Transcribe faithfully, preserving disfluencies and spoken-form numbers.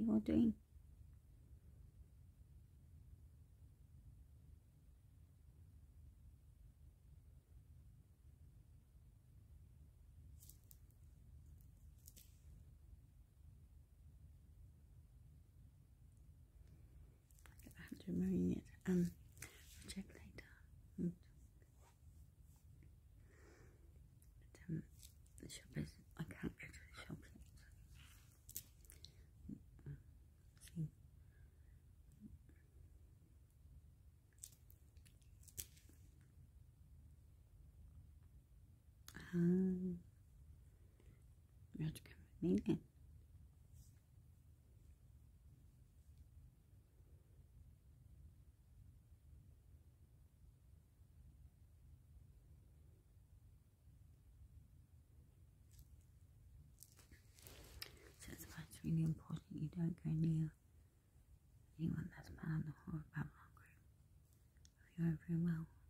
you are doing. I have to marine it. Um, I'll check later. Mm. But, um, the shop is, I can't go to the shop yet. See. Um, you have to come with me then. So that's why it's really important you don't go near anyone that's part of the Horror Babylon group. I hope you're very well.